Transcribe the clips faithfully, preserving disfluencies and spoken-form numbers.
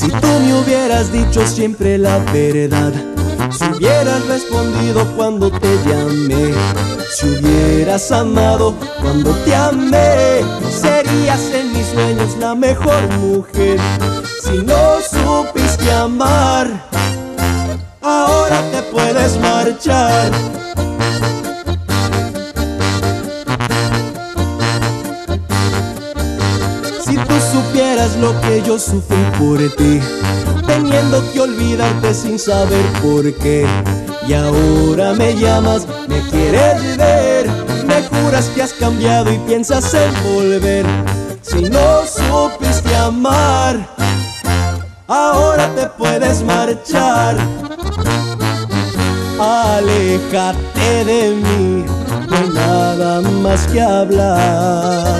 Si tú me hubieras dicho siempre la verdad, si hubieras respondido cuando te llamé, si hubieras amado cuando te amé, serías en mis sueños la mejor mujer. Si no supiste amar, ahora te puedes marchar. Si tú supieras lo que yo sufrí por ti, teniendo que olvidarte sin saber por qué, y ahora me llamas, me quieres ver, me juras que has cambiado y piensas en volver. Si no supiste amar, ahora te puedes marchar. Aléjate de mí, no hay nada más que hablar.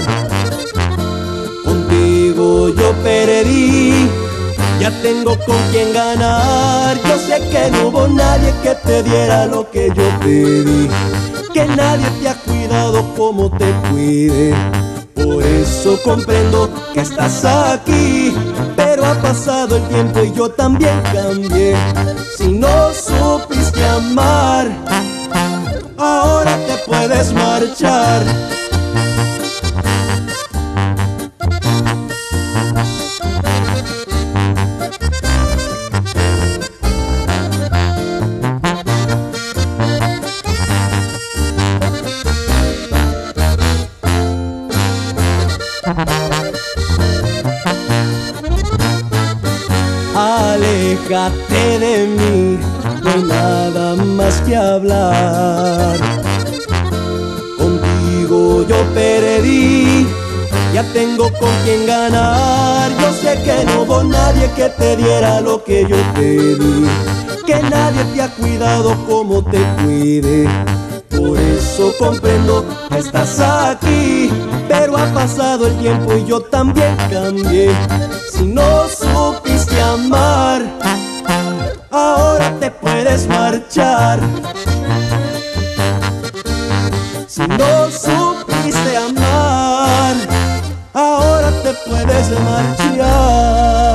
Contigo yo perdí, ya tengo con quién ganar. Yo sé que no hubo nadie que te diera lo que yo pedí, que nadie te ha cuidado como te cuide. Por eso comprendo que estás aquí, pero ha pasado el tiempo y yo también cambié. Si no supiste amar, ahora te puedes marchar. Aléjate de mí, no hay nada más que hablar. Contigo yo perdí, ya tengo con quién ganar. Yo sé que no hubo nadie que te diera lo que yo pedí, que nadie te ha cuidado como te cuide. Por eso comprendo que estás aquí, pero ha pasado el tiempo y yo también cambié. Si no supiste amar, ahora te puedes marchar. Si no supiste amar, ahora te puedes marchar.